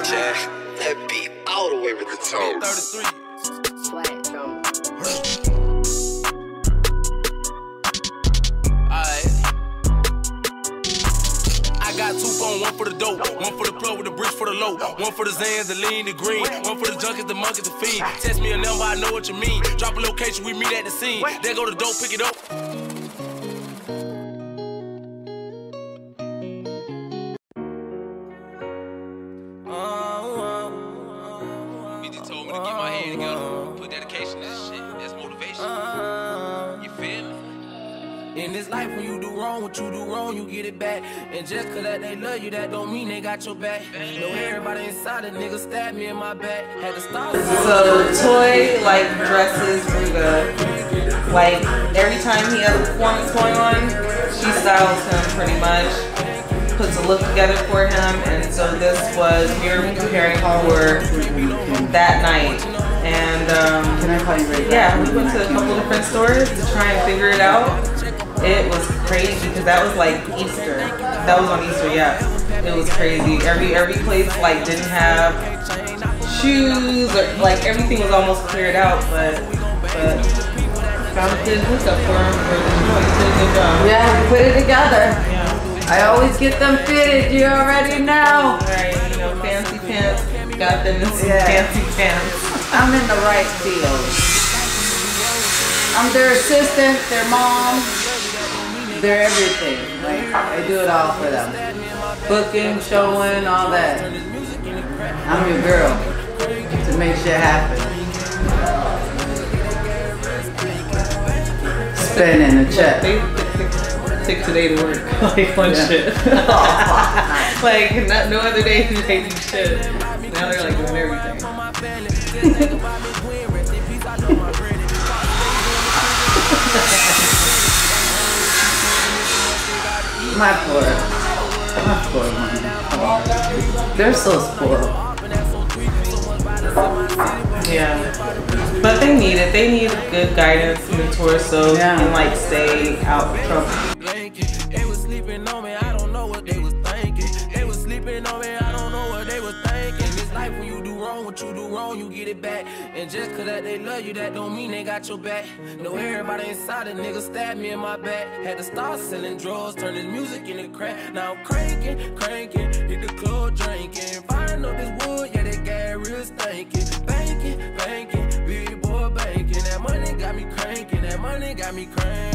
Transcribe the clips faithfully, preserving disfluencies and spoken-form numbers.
Jack, that beat all the way with the toes. thirty-three. Sweat drum. Alright. I got two phones, one for the dope, one for the plug with the bricks for the low, one for the Zans, the lean, the green, one for the junkies, the monkeys, the fiend. Test me a number, I know what you mean. Drop a location, we meet at the scene. There go the dope, pick it up. B G told me to get my head together, put dedication to this shit. That's motivation. You feel me? In this life, when you do wrong, what you do wrong, you get it back. And just cause that they love you, that don't mean they got your back. Know everybody inside a nigga stabbed me in my back. Had to stop. So Toy like dresses Ruga. Like every time he has a performance going on, she styles him pretty much. Puts a look together for him, and so this was we were preparing for that night. And um, can I call you right yeah, we went to a couple different stores to try and figure it out. It was crazy because that was like Easter. That was on Easter, yeah. It was crazy. Every every place like didn't have shoes or like everything was almost cleared out, but but found a good hookup for him for the joint. He did a good job. Yeah, we put it together. Yeah. I always get them fitted, you already know. Right, you know, fancy pants. Got them in some Yeah. fancy pants. I'm in the right field. I'm their assistant, their mom, their everything. Like, I do it all for them. Booking, showing, all that. I'm your girl to make shit happen. Spending a check. They take today to work. Like fun Yeah. shit. Like not, no other day do they do shit. Now they're like doing everything. My poor, my poor mom. They're so spoiled. Yeah. But they need it. They need good guidance in the tour so Yeah. they can like stay out of trouble. They was sleeping on me, I don't know what they was thinking. They was sleeping on me, I don't know what they was thinking. This life when you do wrong, what you do wrong, you get it back. And just cause that they love you, that don't mean they got your back. Know everybody inside a nigga stabbed me in my back. Had to start selling drugs, turn this music into crack. Now I'm cranking, cranking, hit the club drinking. Firing up this wood, yeah, they got real stinking. Banking, banking, big boy banking. That money got me cranking, that money got me cranking.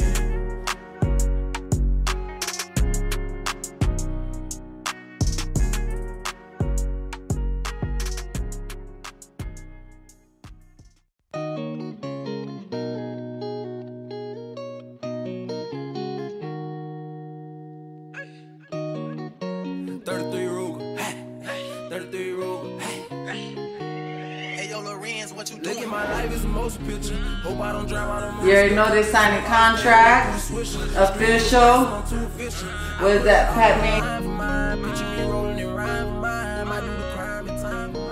thirty-three Ruga, thirty-three Ruga, hey yo Lorenz, what you doing? Look at my life is a motion picture. Hope I don't drive out of You already know they signed a contract. Official. What is that, Pacman? Picture me rolling and rhyme for mine. I do the crime in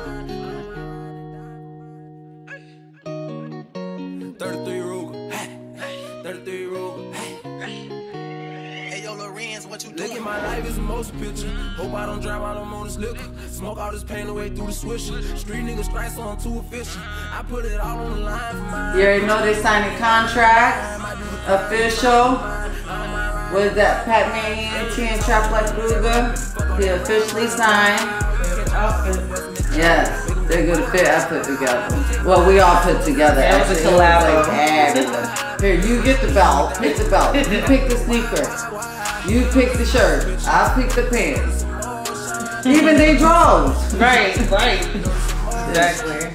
time. thirty-three Ruga, thirty-three Ruga, hey yo Lorenz, what you doing? Look at my life is a motion picture. Hope I don't drive out on this liquor. Smoke all this pain away through the swisher. Street niggas strikes on too efficient. I put it all on the line for mine. You already know they signed a contract. Official. What is that, Pacman, Signing Traplife Ruga? He officially signed. Yes, they're good fit I put together. Well, we all put together. That was a Actually, collab. it was like fabulous. Here, you get the belt. Pick the belt. You pick the sneaker. You pick the shirt. I'll pick the pants. Even they drawers. Right, right. Exactly.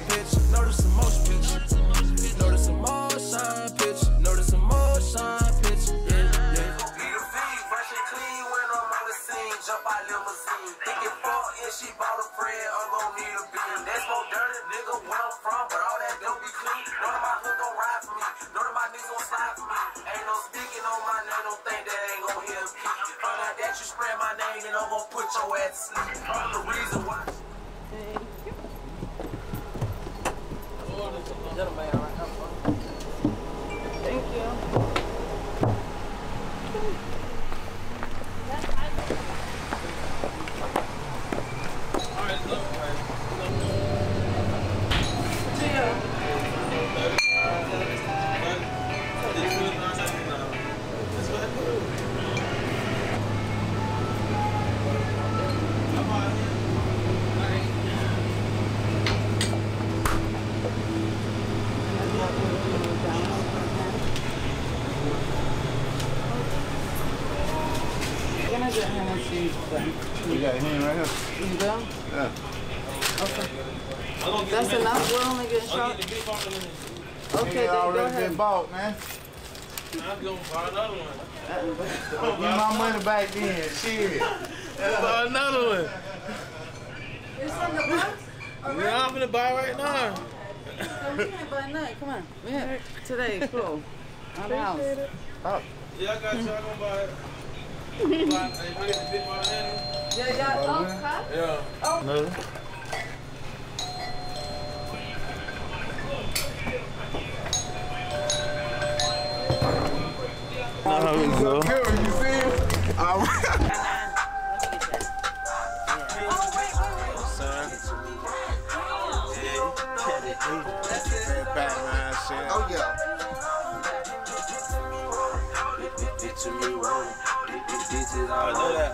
She bought a friend, I'm gon' need a bean. That's more dirty, nigga, where I'm from, but all that don't be clean. None of my hood gon' ride for me, none of my niggas gon' slide for me. Ain't no speaking on my name, don't think that ain't gon' hear me. Find out that you spread my name, and I'm gon' put your ass to sleep. I'm the reason why. Thank you. All right, look. Hennessy. You got him right here. You do? Yeah. Okay. That's enough. We're only getting shot. Okay, then go already ahead. been bought, man. I'm gonna buy another one. Give my money back then. Shit. Buy another one. There's something to buy? Yeah, I'm gonna buy right now. No, we can't buy nothing. Come on. We have today. Cool. On the house. Oh. Yeah, I got you. I'm gonna buy it. Buy it. Yeah, yeah. Oh, huh? Yeah. Oh. No. How we go? You see him? Oh, wait, wait, wait. Pacman shit. Oh, yeah. I know that.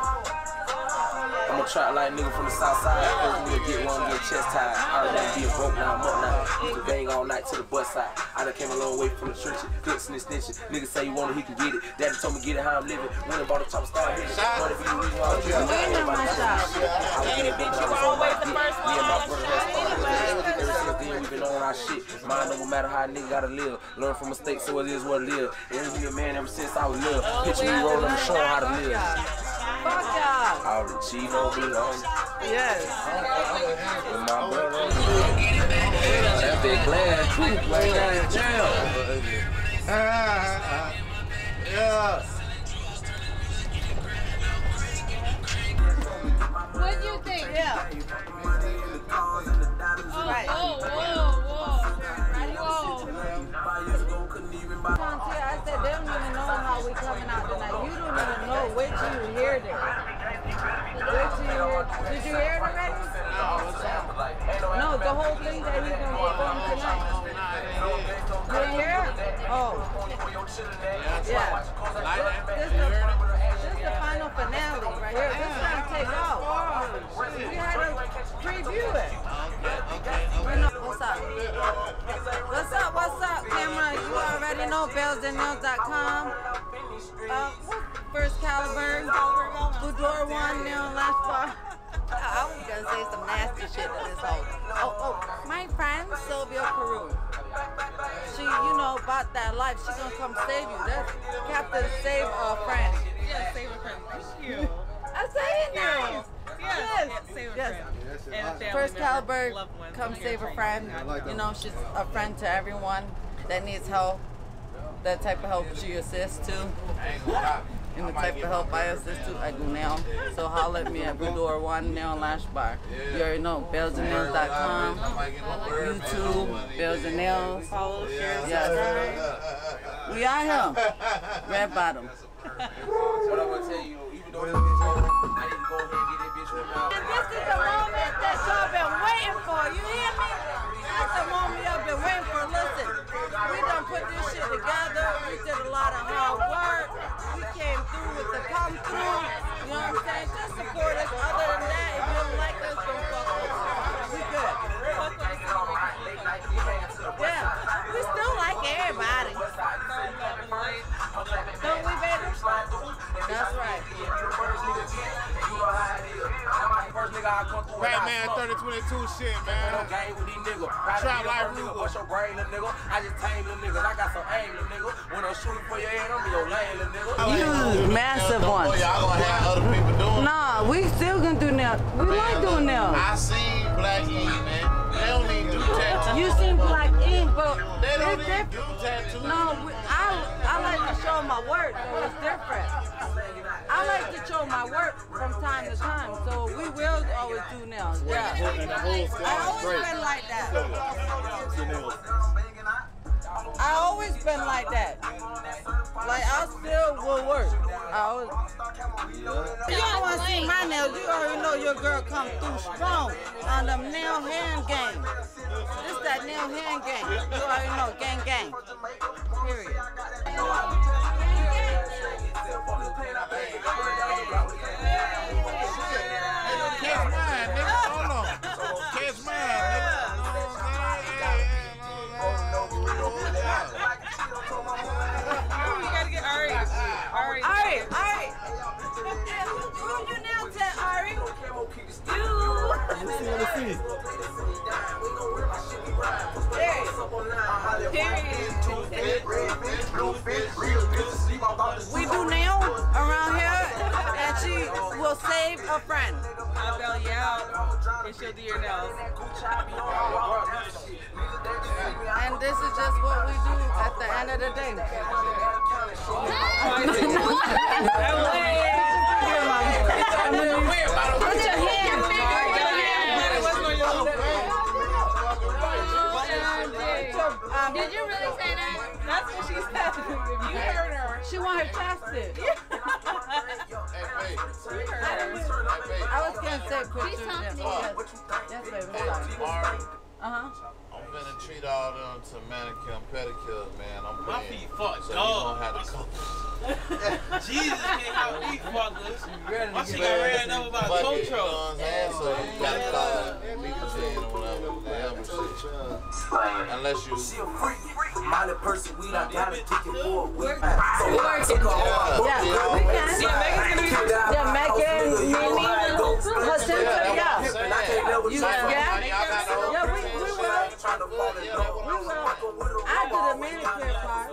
I'ma try like nigga from the south side. First nigga get one, get chest tied. I remember being broke, now I'm up now. Used to bang all night to the bus side. I done came a long way from the church. Glitching and snitching. Nigga say you want it, he can get it. Daddy told me get it how I'm living. Went and bought a top star hit it. But if you reason why I'm here, Wait in my shop. Ain't it, bitch, you always the first one. Me and my brother has ever since then we been on our shit. Mind no matter how a nigga gotta live. Learn from mistakes, so it is what it is. And be a man ever since I was little. Picture me rolling and showing how to live. Fuck y'all. All the cheese no belong. Yes. With my brother. That big glad too. Like that in jail. Yeah. What do you think? Yeah. Oh, Right. whoa, whoa, whoa. Whoa. I said they don't even know how we coming out tonight. You don't even know. Wait till you hear this. Wait till you hear. Did you hear it already? No, the whole thing that he's gonna perform tonight. You didn't hear it? Oh. Yeah. This is the, this is the final finale right here. This is gonna take off. We had to preview it. What's up? What's up? What's up, camera? You already know bells and nails dot com. Uh, First Caliber, Boudoir One, Nail Lash Bar. I was gonna say some nasty shit to this whole. Oh, oh, my friend Sylvia Carew. She, you know, about that life. She gonna come save you. That's Captain Save a Friend. Yes, save a friend. Thank you. I say it now. Yes, Yes. yes, save a Yes. friend. And a family First member, Caliber, loved one. come Here. save a friend. You know, she's a friend to everyone that needs help. That type of help she assists to. And the type of help I assist to, I do now. So holler at me at Boudoir One Nail Lash Bar. You already know, bells and nails dot com, YouTube, Bells and Nails. Follow, share, Yes. We are here. Red Bottom. What I'm gonna tell you, even though this bitch old, I need to go ahead and get that bitch ripped out. This is the moment that y'all been waiting for. You hear me? That's the moment y'all been waiting for. Listen, we done put this shit together. We did a lot of hard work. We came through with the come through. You know what I'm saying? Just support us. Other than that, if you don't like us, don't fuck with us. We good. Yeah, we still like everybody. Don't we, baby? That's right. Pacman thirty twenty-two shit, man. Traplife Ruga. What's your brain, little nigga? I just tame little niggas. I got some aim, little nigga. When I'm shooting for your head, I'm your lane, little nigga. You massive ones. Y'all gonna have other people doing it. Nah, we still gonna do nails. We like doing nails. I seen Black Ink, man. They don't even do tattoos. You seen Black Ink, but They don't it's even do different. tattoos. No, we, I I like to show my work, so it's different. I like to show my work from time to time, so we will always do nails. Yeah. And the whole squad I is always great. been like that. Your nails. I always been like that. Like I still will work. I always. You don't want to see my nails. You already know your girl come through strong on the nail hand game. This that nail hand game. You already know, gang gang. Period. Catch mine, nigga. Hold on. Catch mine, nigga. You gotta get Ari. Ari. Alright, alright. So save a friend. I'll bail you out and she'll do your nails. And this is just what we do at the end of the day. Put your hand. Um, Did you really say that? That's what she said. You heard her. She want her chapstick. I was gonna say pictures. She's talking to Yes, yes baby. Mari, Uh huh. I'm finna treat all them to manicure and pedicure, man. I'm My paying. feet fucked So you up. don't have to come. Jesus can't have me fuckers. My shit got ran over by a tow Fuck it, you know truck. what I'm saying? So you gotta call people ten or whatever. They help me shit. Unless you. Minded person, we not gotta kick it for a week. Yeah, we can. Yeah, Megan's gonna be. Yeah, Megan, Mimi, Jacinta, yeah. You, yeah? Yeah, we, we will. We will. I do the manicure part.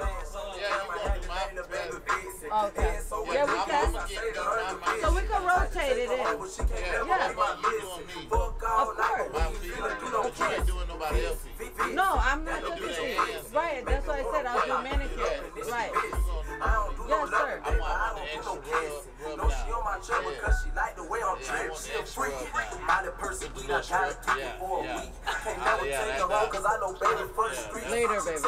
Okay. Yeah, we can. So we can rotate it in. Yeah. Of course. No, I'm not doing it. Right, that's why I said I'll do manicure. Right. Yes, sir. I want the extra rub, rub down. Later, baby.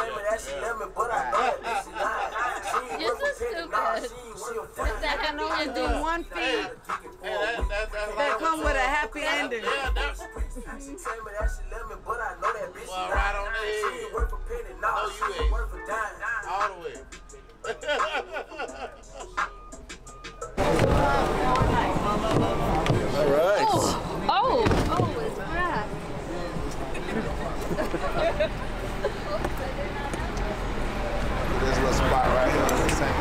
You're so stupid. With that I can only happy do ending. one feed Hey, that, that, that's that come with a happy ending. Yeah, that's well, right on the head. No, you ain't. All the way. All right. Oh, oh, oh, it's grass. This little spot right here is the same.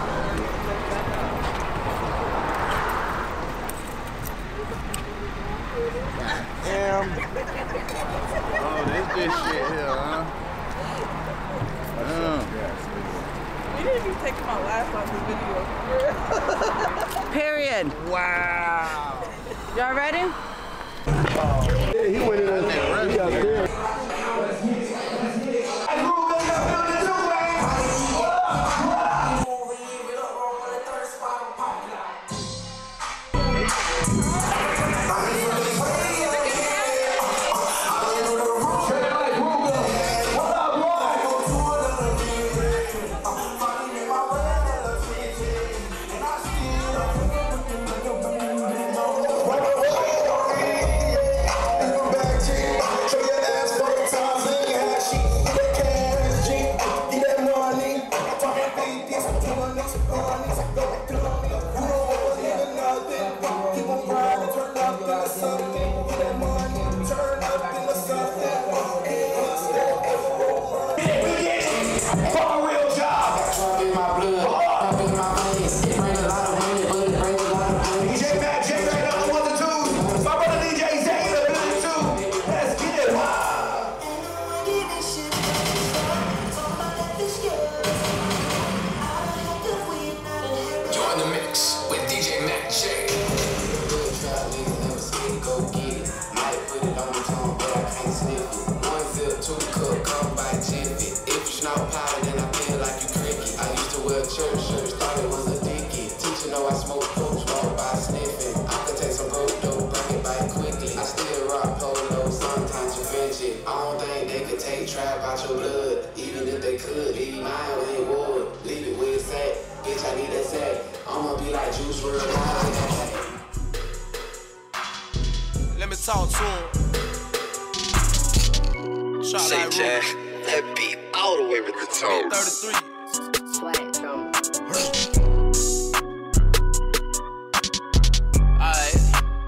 Damn. Oh, this good shit here, huh? Damn. You didn't even take my last off the video. Period. Wow. Y'all ready? Yeah, he went in there. He got there. Let me talk to him. Shot Say like Jack, Ruga. that beat all the way with the toes. thirty-three. Sweat drum. Alright.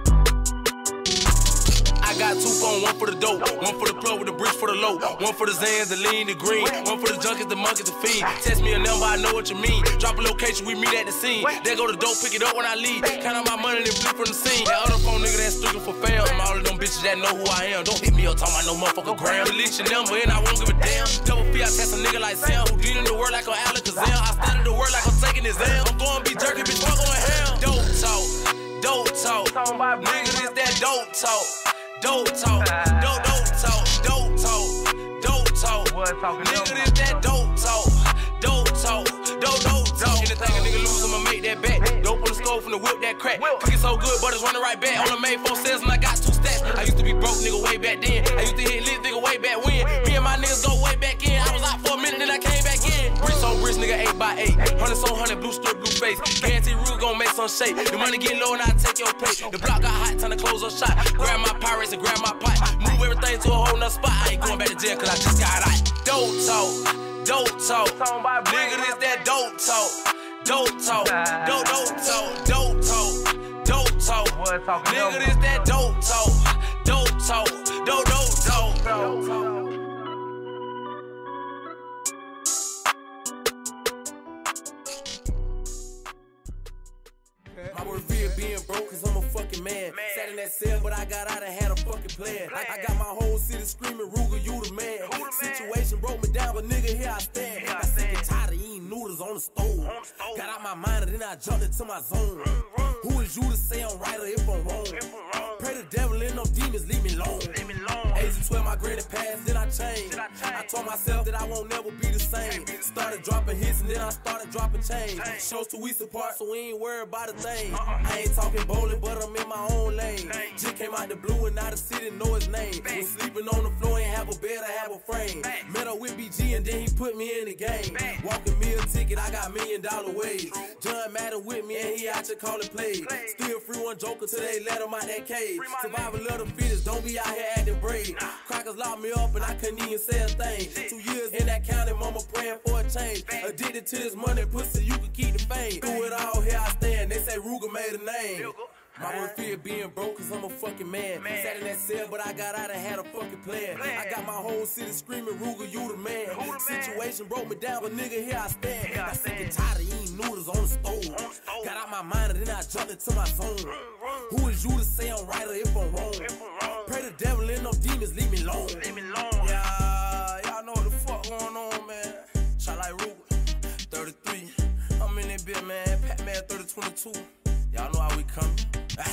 I got two phones, one for the dope, one for the plug with the bricks for the low, one for the Zans, the lean, the green, one for the junkies, the monkeys, the fiend. Text me a number, I know what you mean. Drop a location, we meet at the scene. There go the dope, pick it up when I leave. Count out my money, then flip from the scene. That other phone nigga that's looking for fam. All of them bitches that know who I am. Don't hit me up talking about no motherfucker gram. Delete your number and I won't give a damn. Double fee, I test a nigga like Sam. Who did in the word like on Alakazam. I started the word like I'm taking his L. I'm going be jerky, bitch, fuck on hell. Dope talk. dope talk. Nigga, this that dope talk. Dope talk. Dope, dope talk. Dope talk. Dope talk. Nigga, this that dope talk. Dope talk. Dope, dope talk. Anything a nigga lose, I'ma make that bet. Dope on the skull from the whip that crack. Cooking so good, but it's running right back. On the made four sales and I got two stats. I used to be broke, nigga, way back then. I used to hit lit, nigga, way back when. Me and my niggas go way back in. I was out for a minute, then I came back in. Bricks on bricks, nigga, eight by eight. Hundreds on hundred, blue strip, blue face. Guarantee Ruga gon' make some shape. The money get low and I take your plate. The block got hot, time to close up shop. Grab my pirates and grab my pipe. Move everything to a whole nother spot. I ain't going back to jail cause I just got out. Dope talk. Dope talk. Nigga, this that dope talk. Dope talk. Dope, dope talk. Dope talk. Dope talk. Nigga, this that dope talk. Dope talk. Dope, dope talk. Dope talk. My word fear being broke cause I'm a fucking man. man. Sat in that cell but I got out and had a fucking plan. plan. I, I got my whole city screaming, Ruga, you the man. Who the Situation man? Broke me down but nigga here I stand. Here I got sick and tired of eating noodles on the stove. On the stove. Got out my mind and then I jumped into my zone. Run, run. Who is you to say I'm right or if I'm wrong? If I'm wrong. Pray the devil and no demons, leave me alone. Leave me alone. Age of twelve my granny passed, then I changed. I, change? I told myself that I won't never be the same. Be the started dropping hits and then I started dropping change. change. Shows two weeks apart so we ain't worried about a thing. Uh-uh. I ain't talking bowling, but I'm in my own lane. Just came out the blue and now the city know his name. Was sleeping on the floor, ain't have a bed, I have a frame. Met up with B G and then he put me in the game. Walking me a ticket, I got million dollar wage. John Madden with me and he out here calling plays. Still free one joker till they let him out that cage. Survival of the fittest, don't be out here acting brave. Crackers locked me up and I couldn't even say a thing. Two years in that county, mama praying for a change. Addicted to this money, pussy, you can keep the fame. Through it all, here I stand, they say Ruga made a name. My word fear being broke cause I'm a fucking man. man. Sat in that cell but I got out and had a fucking plan. plan. I got my whole city screaming, Ruga, you the man. Who the Situation man? Broke me down but nigga here I stand. Here I sick and tired of eating noodles on the stove. On the stove. Got out my mind and then I jumped into my zone. Run, run. Who is you to say I'm right or if I'm wrong? If I'm wrong. Pray the devil and no demons, leave me alone. Leave me alone. Yeah, y'all know what the fuck going on, man. Shot like Ruga, thirty-three. I'm in that bit, man. Pacman thirty twenty-two. Y'all know how we coming. Ah.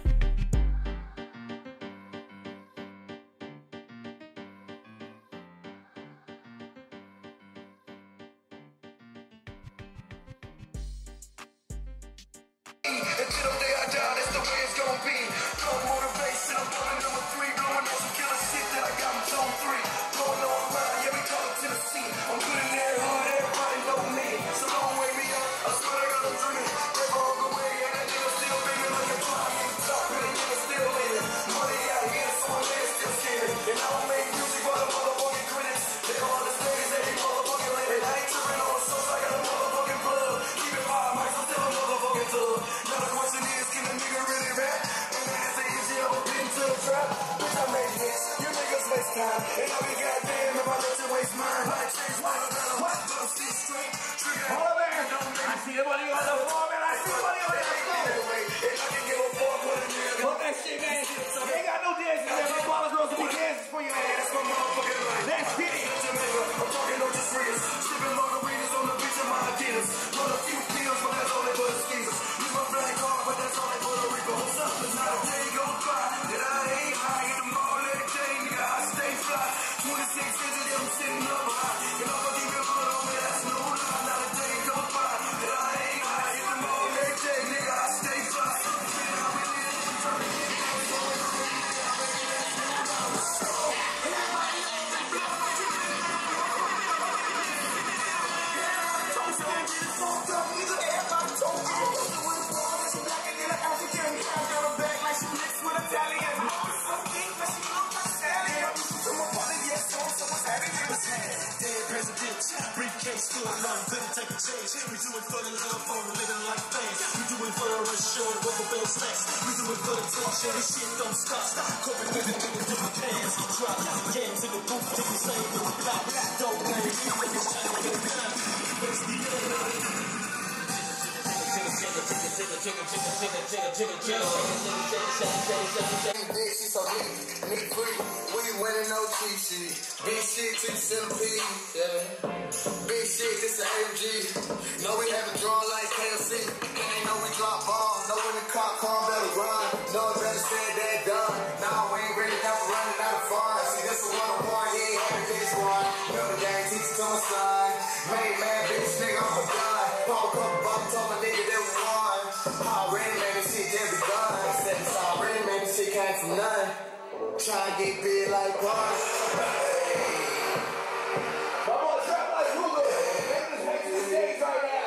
Until the day I die, that's the way it's gonna be. No motivation, I'm going number three. Blowing on some killer shit that I got in zone three. Going on around, yeah, we come to the scene. I'm good in that hood, everybody know me. So don't wake me up, I swear I got a dream. They walk away, and that nigga still bigger like a drop. Top of the nigga still living. Money out here, so my man still scared. And I don't make music for the motherfucking critics. They all the ladies, they be motherfucking living. I ain't tripping on the source, I got a motherfucking blood. Keep it five mics, I'm still a motherfucking thug. Now the question is, can a nigga really rap? And it is easy, I'm been to the trap. Bitch, I made hits, you niggas waste time. And I be goddamn if I let you waste mine. Like change my better, what? But I'm still straight. Trigger, hold on, man. I see the money on the floor, man. I see the money on the floor. And I can give a fuck what a nigga. Fuck that shit, man. You ain't got no dances, man. My father girls will be dancing for you, man. That's my motherfucking life. Let's get it. I'm talking no just friends. Sipping margaritas on the beach of my Adidas. Run a few pills, but that's all they put excuses. Use my black car, but that's all they Puerto Rico. What's up? There's not a day go by that I ain't high. In the mall every day, nigga, I stay fly. twenty-six inches, I'm sitting up high. And I'm gonna keep it put on me, that's no lie. Not a day go by that I ain't high. In the mall every day, nigga, I stay fly. Briefcase full of love, couldn't take a change. We do it for the love, for living like fans. We do it for the rush show, rubber band stacks. We do it for the tension, this shit don't stop. Coping with the niggas, different pants, get dropped. Games in the booth, take the same with the pop. Don't blame me, niggas trying to get it done. It's the end. She so deep, me free. We winning no sweet shit. Big shit to the centipede, yeah. Big shit, this the A M G. Know we have a draw like K F C. Ain't know we drop bombs. Know when the cop come, better run. Know it better said that done. Nah, we ain't ready now for running out of fun. See, this is one on one, he ain't having this one. Remember gang, teach it to my son. Made man, bitch, nigga, I'm a gun. Pop a couple bucks, told my nigga that we won. Already made this shit just begun. Said it's already made this shit came from none. Try to get big like Park. My boy Traplife Ruga. Make this way to the stage right now.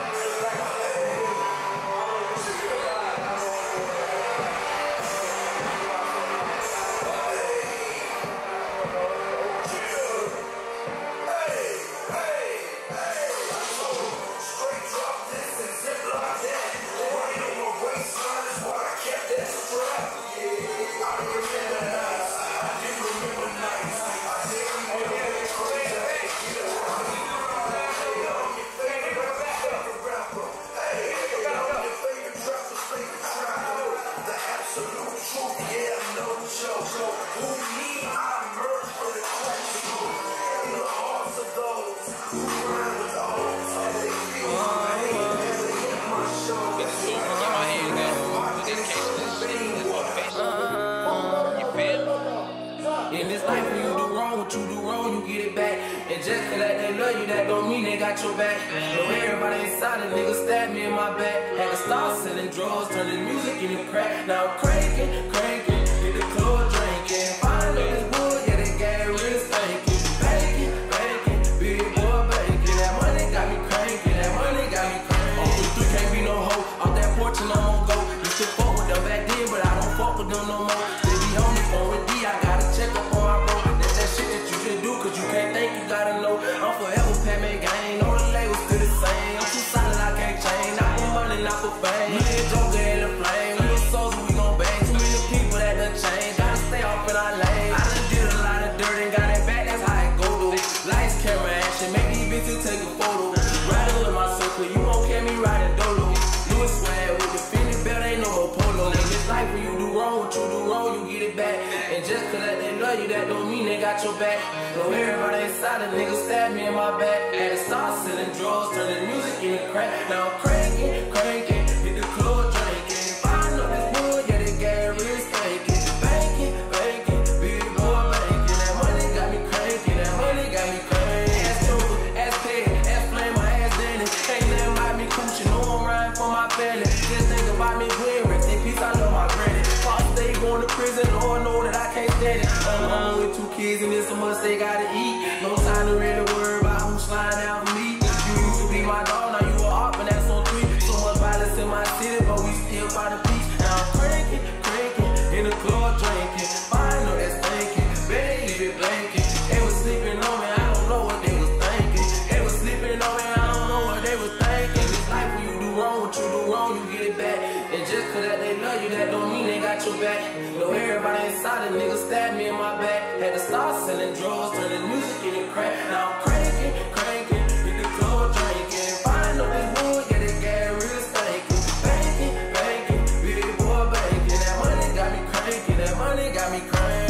In this life, when you do wrong, what you do wrong, you get it back. And just cause that they love you, that don't mean they got your back. No, everybody inside a nigga stabbed me in my back. Had to start selling drugs, turning music into crack. Now I'm cranking, cranking, hit the club drinking. Finally this wood, yeah, they got real spanking. Banking, banking, big boy banking. That money got me cranking, that money got me cranking. Oh, three can't be no hoe, off that porch and I'm on go. Used to fuck with them back then, but I don't fuck with them no more. They be on the phone with D, I gotta check up on my bro. That's that shit that you should do, cause you can't think, you gotta know. I'm forever Pacman gang, all the labels still the same. I'm too solid, I can't change. Not for money, not for fame. Me and Joker in the flame. We the souls, we gon' bang. Too many people that done changed. Gotta stay off in our lane. I done did a lot of dirt and got it back, that's how it go though. Lights, camera, action, make these bitches take a photo. Riding with my circle, you won't catch me riding dolo. Louis swag with the Philly belt, ain't no more polo. In this life, when you do wrong, what you do wrong, you get it back. And just cause that they love you, that don't mean they got your back. No, everybody inside a nigga stabbed me in my back. Had to start selling drugs, turning music into crack. Now I'm cranking, cranking, hit the club drinking. Find up this wood, yeah, they got real spanking. Banking, banking, big boy banking. That money got me cranking, that money got me cranking. Ass Joker, ass Peg, ass Flame, my ass Danny. Ain't nothing about me coochie, know I'm riding for my family. Just think about me when rest in peace, I love my granny. Pop stay going to prison, Lord know that I can't stand it. I'm home with two kids and it's so much they gotta eat. No time to really worry about who's flying out for me. You used to be my dog, now you a op and that's on three. So much violence in my city, but we still find a peace. Now I'm cranking, cranking, in the club drinking. I know that's thinking, better leave it blanking. They was sleeping on me, I don't know what they was thinking. They was sleeping on me, I don't know what they was thinking. This life when you do wrong, what you do wrong, you get it back. And just cause that they love you, that don't mean they got your back. No, everybody inside a nigga stabbed me in my back. Had to start selling drugs, turning music into crack. Now I'm cranking, cranking, hit the club drinking. Find up this wood, yeah, they got real spanking. Banking, banking, big boy banking. That money got me cranking, that money got me cranking.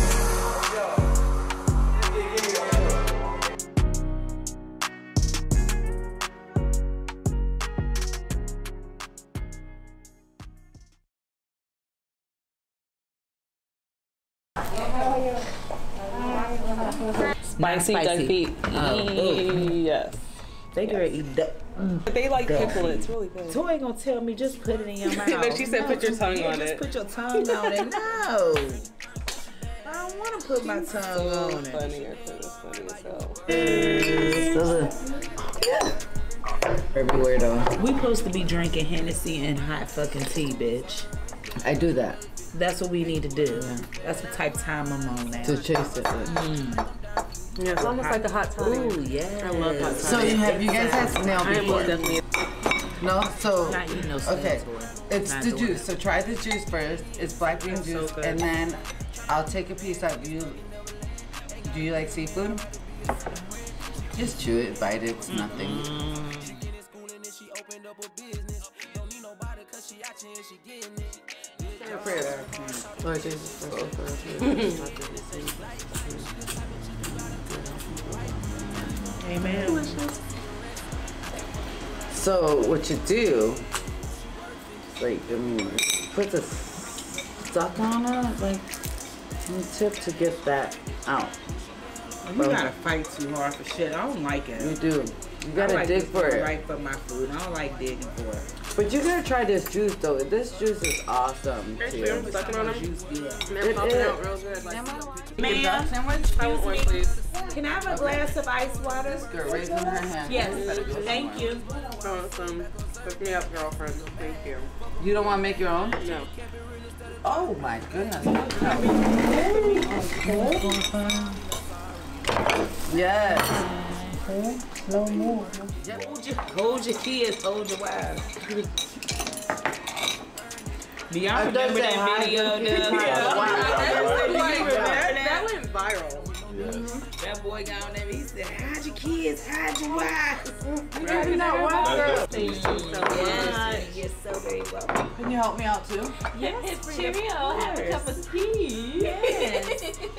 Spicy duck feet. Yes. They girl eat duck. But they like pickle it. It's really good. So ain't gonna tell me just put it in your mouth. No, she said no, put your tongue yeah, on just it. Put your tongue on it. No. I don't want to put my tongue so on it. Funny, it's funny as hell. Everywhere though. We supposed to be drinking Hennessy and hot fucking tea, bitch. I do that. That's what we need to do. That's the type of time I'm on now. To chase it. Mm. Yeah, it's almost like a hot toddy. Ooh, yeah. I love hot toddy. So you have you guys had snail before? definitely. No, so Not eating no snail okay. toy. It's Not the doing juice. it. So try the juice first. It's black bean That's so juice, good. and then I'll take a piece out. You do you like seafood? Just chew it, bite it. It's nothing. Mm. Lord Jesus, Amen. So what you do, like, I mean, put the stuff on it, like, some tip to get that out. You gotta fight too hard for shit. I don't like it. You do. You gotta like dig for it. Right for my food. I don't like digging for it. But you gotta try this juice though. This juice is awesome too. I'm sucking on them. Juice, yeah. They're popping out real good. Like, Ma'am, I want one, please. Can I have a glass of ice water? this girl raising her hand. Yes. Thank you. I want some. Hook me up, girlfriend. Thank you. You don't want to make your own? No. Oh my goodness. Yes. No more. Hold your, hold your kids, hold your wives. Do y'all remember that video? That went viral. Yes. That boy got on there, he said, hide your kids, hide your wives. Right, you know what, girl? Thank you so much. You're so very welcome. Can you help me out too? Yes, Cheerio, have a cup of tea. Yes.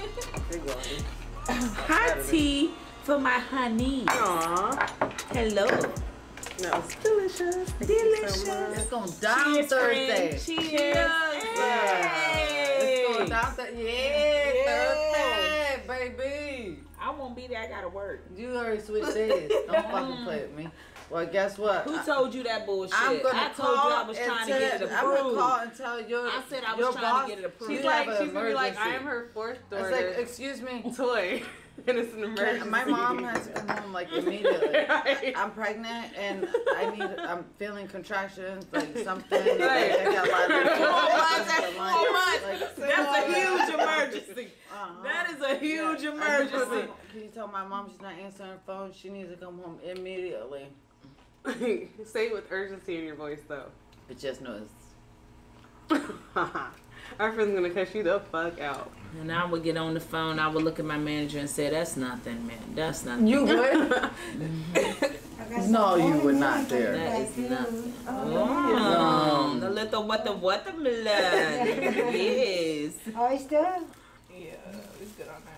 Hot tea for my honey. Aww. Hello. No, it's delicious. Thank Delicious. You so much. It's going down Cheers, Thursday. friend. Cheers. Yeah. It's going down Thursday. Yeah, Yeah. Thursday, baby. I won't be there. I gotta work. You already switched days. Don't fucking play with me. Well, guess what? Who told you that bullshit? I'm gonna I told call you I was and trying to tell, get it approved. I'm gonna call and tell your I said I was your trying boss, to get it approved. She's you like, have she's an gonna be like, I emergency. am her fourth It's daughter. like, excuse me. toy. And it's an emergency. My mom has to come home like immediately. Right. I'm pregnant and I need. I'm feeling contractions, like something. Right. Like I got a lot of. Four months. Like, That's a huge emergency. uh-huh. That is a huge Yeah. emergency. Can you tell my mom she's not answering her phone? She needs to come home immediately. Say it with urgency in your voice, though. But just know it's. Our friend's gonna cuss you the fuck out. And I would get on the phone, I would look at my manager and say, that's nothing, man. That's nothing. You would? No, you would not dare. That is nothing. Oh, the little watermelon. Yes. Oyster? Yeah, it's good on that.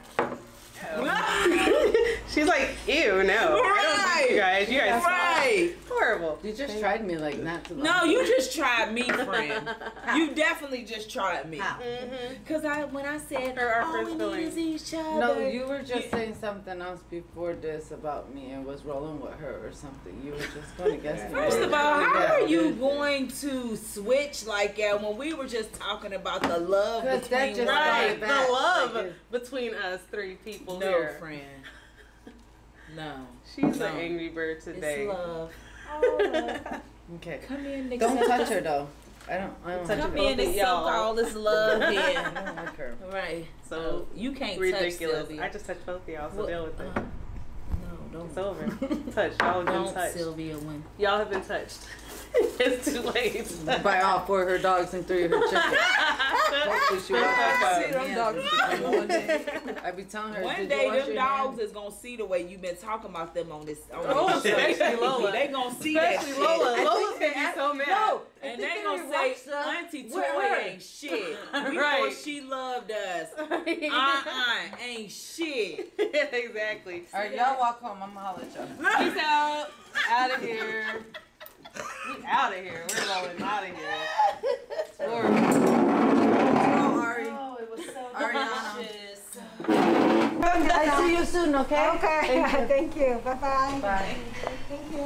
She's like, ew, no. I don't think you guys. You guys Right. horrible. You just tried me like not too long. No, you just tried me, friend. You definitely just tried me. Mm-hmm. Cause I when I said Her our all first we need feeling. is each other. No, you were just saying something else before this about me and was rolling with her or something. You were just going to guess me. First of all, how Yeah. are you going to switch like that when we were just talking about the love 'Cause that between just Right, started the back, love like it- between us three people No, here. friend. No. She's No. an angry bird today. It's love. Okay. Come in, nigga. Don't touch her though. I don't. I don't Touch like Come her. in and soak y'all. all this love I in. don't like her. Right. So So you can't ridiculous. touch Sylvia. I just touched both of y'all, so Well, deal with it. uh, No, don't. It's over. Touch. Y'all have been Don't, touched. Sylvia, win. Y'all have been touched. It's too late. By all four of her dogs and three of her chickens. Hopefully she watches See them dogs one day. I be telling her. One did you day, wash them your dogs hands? is gonna see the way you've been talking about them on this. On Oh, this show. especially Lola. They gonna see that Especially shit. Lola. I Lola's think gonna be so mad. No, I And think they gonna watched say, her Auntie with Toy her. ain't shit. We Right. thought she loved us. Uh-uh, ain't shit. Exactly. All right, y'all walk home. I'm gonna holler at y'all. Peace out. Out of here. We out of here. We're going out of here. It's horrible. Ari. Oh, it was so Ariana. delicious. I see you soon, okay? Okay, Thank you. thank you. Bye-bye. Bye. Thank you.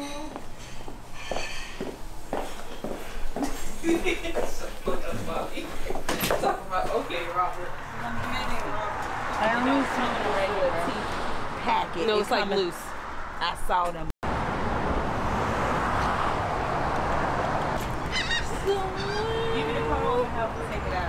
Talking about, okay, Robert. I only Some regular tea packet. No, It it's like coming- loose. I saw them. Give me the code and help us take it out.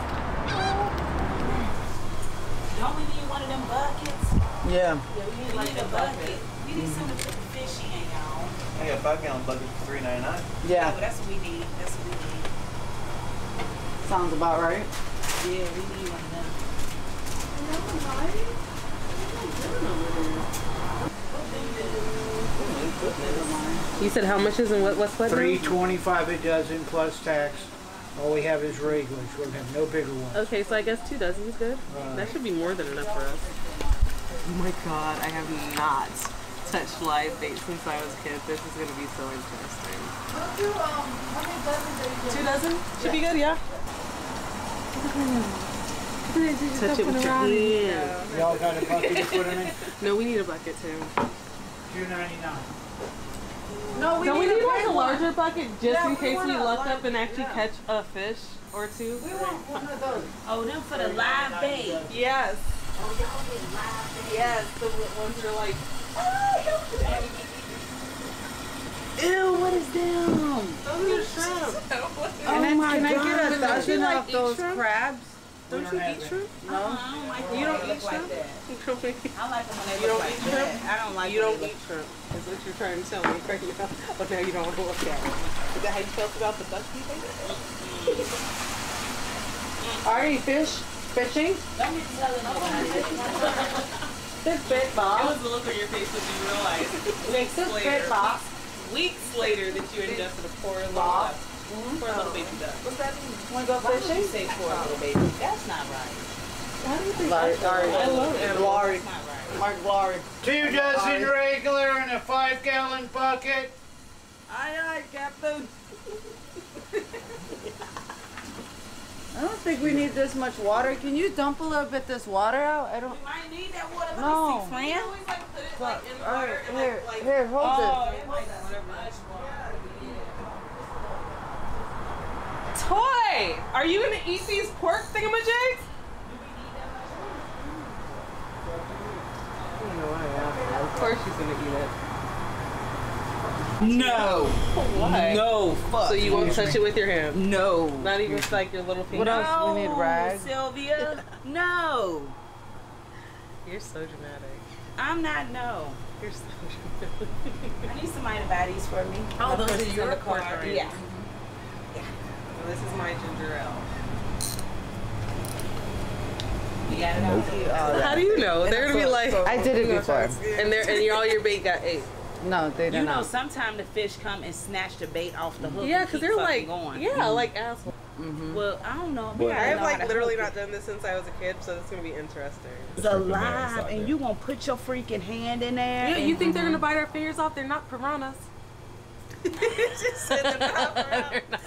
Don't we need one of them buckets? Yeah. Yeah, we need like a bucket. We need something to put the fish in, y'all. I got a five gallon bucket for three ninety nine. Yeah, Yeah. that's what we need. That's what we need. Sounds about right. Yeah, we need one of them. You said how much is and what? What's what? now? Three twenty-five a dozen plus tax. All we have is regulars. We're gonna have no bigger ones. Okay, so I guess two dozen is good. Right. That should be more than enough for us. Oh my god, I have not touched live bait since I was a kid. This is gonna be so interesting. Two, um, how many dozens are you doing? Two dozen? Should be good, yeah. Touch it with your hand. Y'all got a bucket to put them in? No, we need a bucket too. two ninety-nine. No, we Don't need, we need a like big a one. larger bucket just Yeah, in we case want we a luck large- up and actually yeah. catch a fish or two? We want one of those. Oh, them for the live bait. Yes. Oh, y'all get live bait. Yes, the ones that are like, Ew, what is them? those are shrimp. Oh And then my can I god. get a Don't dozen you like like eat those shrimp? crabs? Don't you eat shrimp? No. I don't like them You when don't they eat look like shrimp? that. You I like them when they don't look like eat shrimp? that. I don't like You when don't they eat shrimp, is what you're trying to tell me right now. But now you don't want to look at it. Is that how you felt about the duck thing? Are you fish? Fishing? Don't be telling nobody. This bit It box. was the look on your face when you realized weeks This later, bit box. weeks later that you ingested a poor little duck. Poor little baby duck. What's that mean? Want to go Why would fishing? you say poor little baby? That's not right. How do you think Larry, Larry. I love animals. Larry. That's not right. Mark Larry. Two dozen regular and a five gallon bucket. Aye, aye, Captain. I don't think we need this much water. Can you dump a little bit this water out? I don't. You might need that water. Let No. me see, friend. always like put it All like in right, water and here, like, like here, hold Oh, this. it might not be much water. Toy! Are you gonna eat these pork thingamajigs? Of course she's gonna eat it. No. Why? No. Fuck. So you won't touch it with your hand? No. Not even with like your little finger? What else? We need rags. Sylvia. No. You're so dramatic. I'm not no. You're so dramatic. I need somebody to buy these for me. Oh, those Put are these in your the car. pork rinds. Yeah. Well, this is my ginger ale. You got it out. How do you know? They're gonna be like, I did it before. and they're and your all your bait got ate. No, they You don't know, know. sometimes the fish come and snatch the bait off the hook. Yeah, and because keep they're fucking like, going. yeah, like assholes. Well, I don't know. I have like like literally not done this since I was a kid, so it's gonna be interesting. It's alive, and you gonna put your freaking hand in there. Yeah, and you think they're gonna bite our fingers off? They're not piranhas. She said they're not piranhas.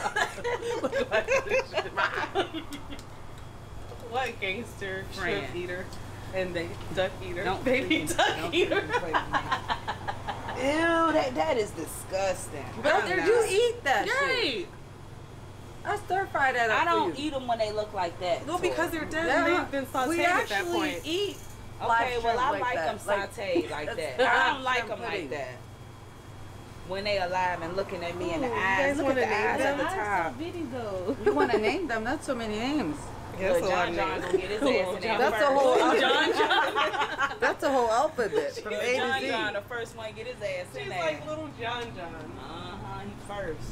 What gangster shrimp Friend. eater and they duck eater, Don't baby freaking- duck don't eater. freaking play with me. Ew, that that is disgusting. But I'm they're not. You eat that shit. Right. I stir fry that up I don't for you. eat them when they look like that. Well, because they're dead Yeah, and they've been sauteed we at that actually point. eat live Okay, well, shrimp I like like that. them sauteed like that. that's I don't like shrimp them like pudding. that. When they alive and looking at me in the Ooh, you eyes. guys Look wanna at the name eyes them? at the top. Bitty though. You want to name them? That's so many names. That's Little a lot John of John names. gonna get his ass in there That's first. a whole Little alphabet. John John. That's a whole alphabet from Little A John to Z. John, the first one get his ass She's in there. like little John John. Uh-huh, he first.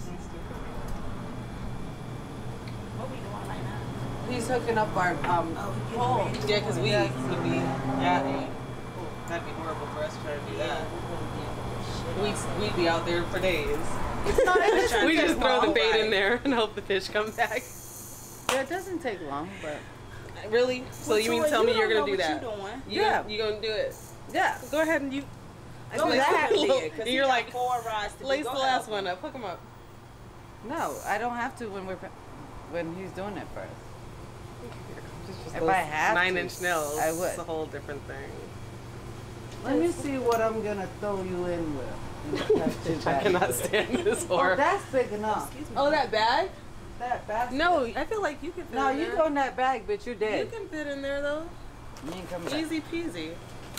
What we doing right now? He's hooking up our um pole. Yeah, because we would be, yeah, yeah. Oh, that'd be horrible for us to try to do that. We'd, we'd be out there for days. It's not even We just throw the long, bait right? in there and hope the fish come back. Yeah, it doesn't take long, but Really? So Well, you mean Troy, tell me you you're don't gonna do know that? what you doing. You Yeah. Gonna, you gonna do it? yeah. Go ahead and you. Go Lace that the- did, 'cause he You're got like, four rods to lace do. the Go last help one up. Hook him up. No, I don't have to when we're when he's doing it first. Just If those I have nine to, inch nails. I would. It's a whole different thing. Let me see what I'm gonna throw you in with. I cannot stand this Oh, horror. that's big enough. Oh, that bag? That basket. No, I feel like you can fit No, in you there. go in that bag, bitch. You're You dead. can fit in there though. You ain't coming back. Easy peasy.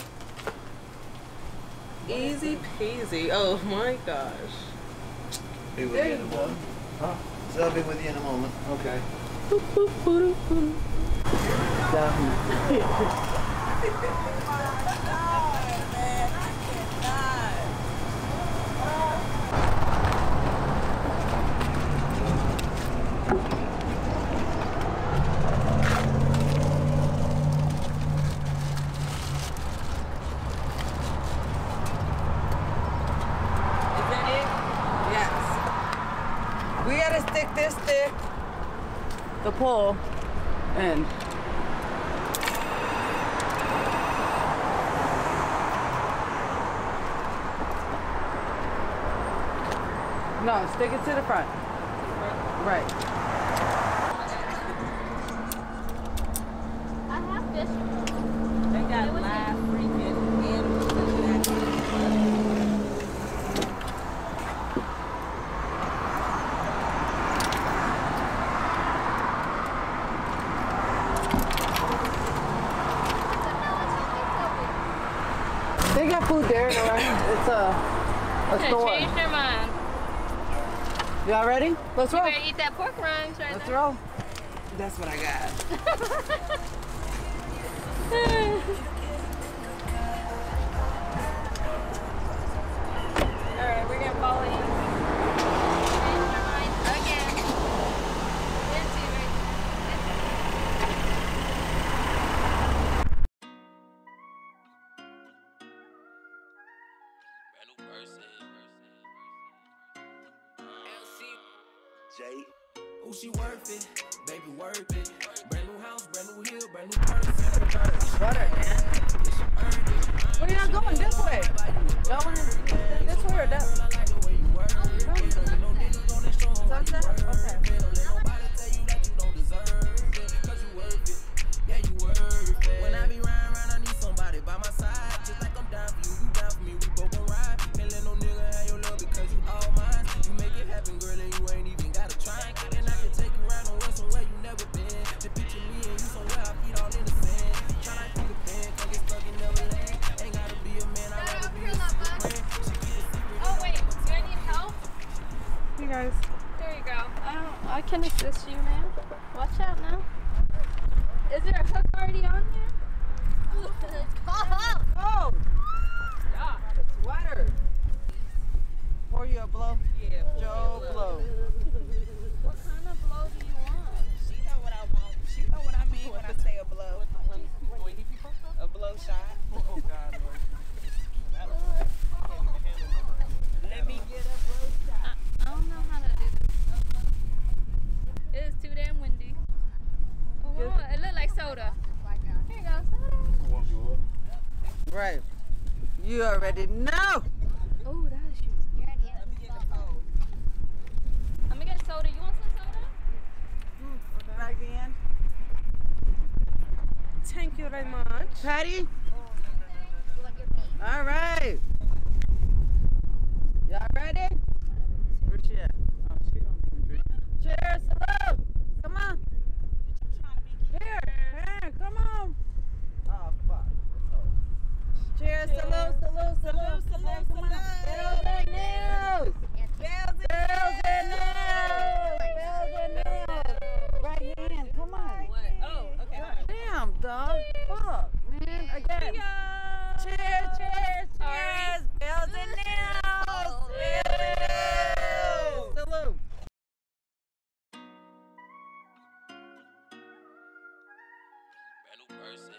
Easy peasy. Oh my gosh. Be with There you in you a go. moment. Huh? So I'll be with you in a moment. Okay. Yes. We gotta stick this thick pull in. No, stick it to the front. Right. I have fish. They got live freaking animals in that. They got food there, right? It's a, a They store. changed their mind. Y'all ready? Let's You roll. better eat that pork rinds right Let's there. roll. That's what I got. Alright, we're gonna follow you. Change their mind again. It's you right Jay. Oh, she worth it, baby, worth it. Brand new house, brand new hill, brand new person. Butter, man. Where y'all going? This way. Y'all want this way or that? Sunset? Okay. When I be riding around, I need somebody by my side. Just like I'm down for you, you down for me, we both gon' ride. Can't let no nigga have your love because you all mine. You make it happen, girl, and you ain't even gotta try. And I can take you around the world somewhere you never been. Just picture me and you somewhere, our feet all in the sand. Try not to be the pen, can't get stuck in Neverland. Ain't gotta be a man, I'd rather be a super friend. She keep a secret. Oh wait, do I need help? You guys. There you go. I don't, I can assist you, man. Watch out now. Is there a hook already on here? Oh! Yeah. Sweater. Pour you a blow? Yeah. Joe blow. What kind of blow do you want? She know what I want. She know what I mean when I say a blow. A blow shot. Oh God, Lord. Let me get a blow shot. I, I don't know how to do this. It is too damn windy. Oh, wow. It looked like soda. Here you go, soda. Right. You already know. Oh, that is you. You're at the end. Let me get a cold. Let me get soda. You want some soda? Back in. Thank you very much. Patty? All right. Y'all ready? Where's she at? Oh, she don't even drink. Cheers. Hello. Come on. Here. Here. Come on. Oh, fuck. Cheers. Salute. Salute. Salute. Salute. Salute. Bells and nails. Bells and nails. Bells and nails. Right hand. Come on. Oh, okay. Damn, dog. Fuck, man. Again. Cheers, cheers, cheers. Bells and nails. Bells and nails. Salute. Brand new person.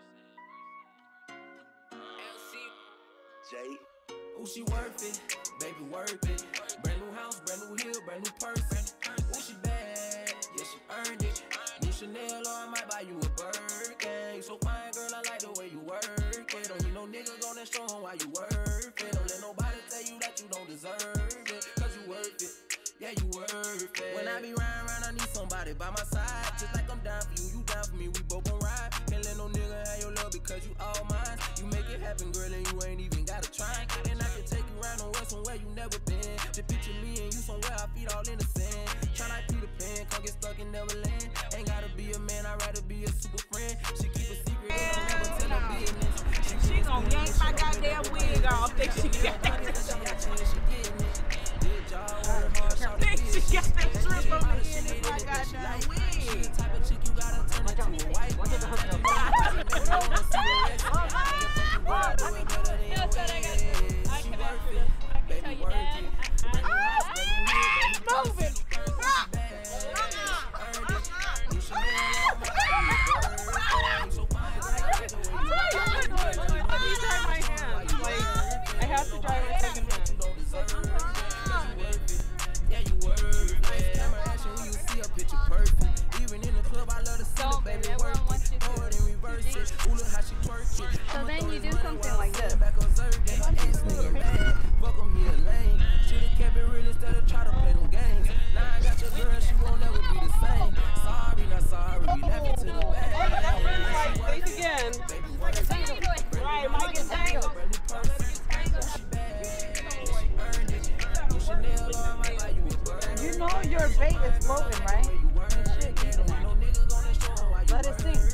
Jay. Oh, she worth it, baby, worth it. Brand new house, brand new hill, brand new person. Oh, she bad, yeah, she earned it. New Chanel, or I might buy you a Birkin. You so fine, girl, I like the way you work it. Don't need no nigga gonna show 'em why you worth it. Don't let nobody tell you that you don't deserve it. Cause you worth it, yeah, you worth it. When I be riding around, I need somebody by my side. Just like I'm down for you, you down for me, we both gon' ride. Can't let no nigga have your love because you all mine. You make it happen, girl, and you ain't even gotta try. And I can take you around the world somewhere you never been. Just picture me and you somewhere, our feet all in the sand. Try not to be the pen, can't get stuck in Neverland. Ain't gotta be a man, I'd rather be a super friend. She keep a secret, and I'll never tell her business. She, She gon' yank my goddamn wig off. Think she got that. Think she got that strip on the end of my goddamn wig. Type of chick you gotta turn into a white. Here's what I got. I can, I can tell you that. Moving. I have to drive with second hand. Yeah, you worth it. Nice camera action when you see a picture perfect. Even in again. Right, might get tangled. You know your bait is floating, right? Let it sink.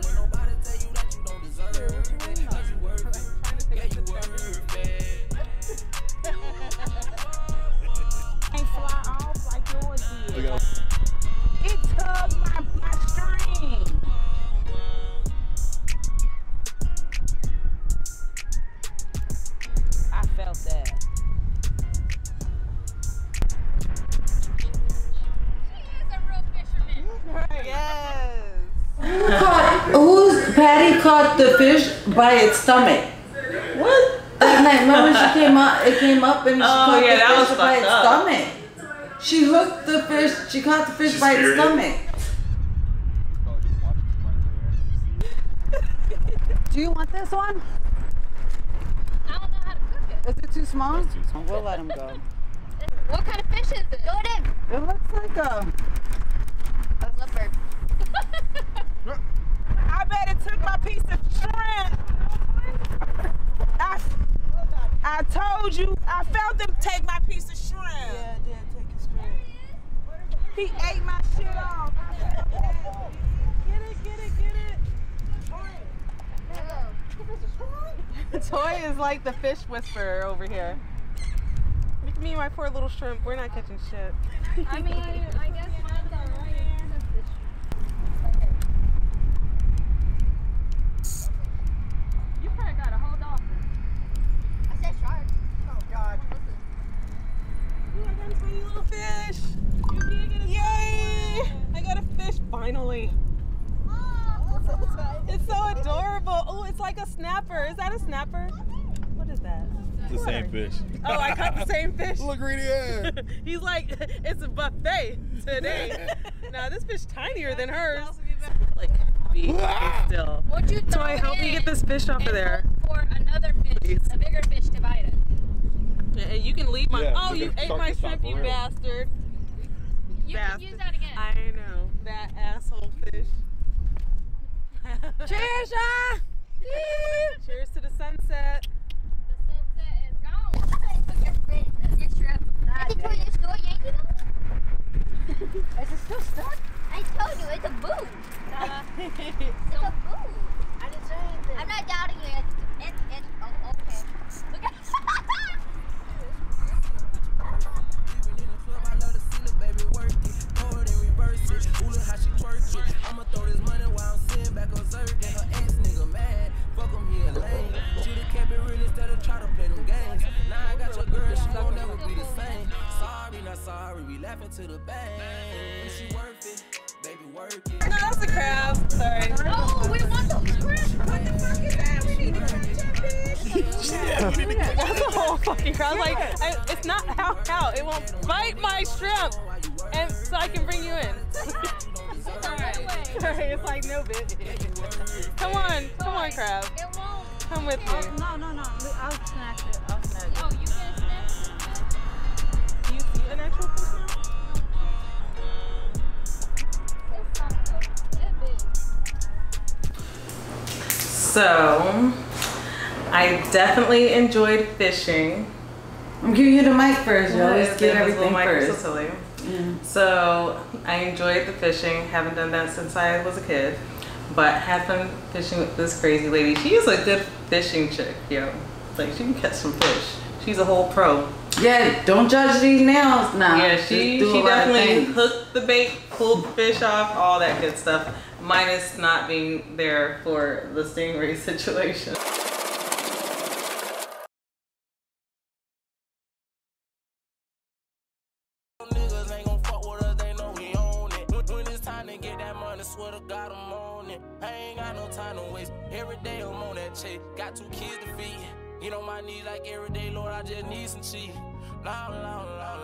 Ain't fly off like yours did. It tugged my, my string. I felt that. Yes. Who caught, who's Patty caught the fish by its stomach? What? That night, remember she came up, it came up and she Oh, caught yeah, the that fish was by its fucked up. stomach. She hooked the fish, she caught the fish She by its speared it. stomach. Do you want this one? I don't know how to cook it. Is it too small? Oh, we'll let him go. What kind of fish is it? Go in. It looks like a... A leopard. I bet it took my piece of shrimp. I, I told you, I felt them take my piece of shrimp. Yeah, it did take your shrimp. He ate my shit off. Get it, get it, get it. Toy is like the fish whisperer over here. Look at me and my poor little shrimp. We're not catching shit. I mean, I guess mine's alright. You probably got a whole dolphin. I said shark. Oh God. Ooh, I got a tiny little fish. You did get a Yay! I got a fish finally. It's so adorable. Oh, it's like a snapper. Is that a snapper? What is that? It's the same fish. Oh, I caught the same fish. Look greedy ass. He's like, it's a buffet today. Now this fish tinier than hers. Like, be still. Would you throw Toy, it help me in get this fish off of and there. look for another fish, Please. a bigger fish to bite it. Yeah, and you can leave my. Yeah, oh, you you can ate shark my this out shrimp, for you real. bastard. You Bastard. can use that again. I know that asshole fish. Cheers, ah! Cheers to the sunset. The sunset is gone. Look at this. That's your shrimp. I just told you, still yanking them? Is it still stuck? I told you, it's a boo. Nah. It's a boo. I didn't say anything. I'm not doubting you. It's, it's, it's oh, okay. Look at I'ma throw this money while I'm sitting back on Zerk. And her ex nigga mad. Fuck him, he a lame. Should've kept it real instead of try to play them games. Now I got your girl, she gon' never be the same. Sorry, not sorry, we laughing to the bank. She worth it, baby, work it. No, that's a crab. Sorry. Oh, we want those shrimp. What the fuck is that? We need to catch that fish. That's a whole fucking crab. Like, I, it's not how how it won't bite my shrimp, and so I can bring you in. Sorry, it's like no bitch. Come on, come on, crab. It won't. Come with me. No, no, no. I'll snatch it. I'll snatch it. Oh, you gonna snatch it? Do you see an actual fish now? So, I definitely enjoyed fishing. I'm giving you the mic first, yo. Let's get Yeah, everything mic for first. Cecilia. Yeah. So, I enjoyed the fishing. Haven't done that since I was a kid. But have been fishing with this crazy lady. She is a good fishing chick, yo. Like, she can catch some fish. She's a whole pro. Yeah, don't judge these nails now. Yeah, she, Just do a she lot of definitely things. hooked the bait, pulled the fish off, all that good stuff. Minus not being there for the stingray situation. Niggas ain't gon' fuck with us, they know we own it. When, when it's time to get that money, swear to God I'm on it. I ain't got no time to waste. Every day I'm on that chase. Got two kids to feed. Get on my knees like every day, Lord, I just need some cheese. Long, long, long,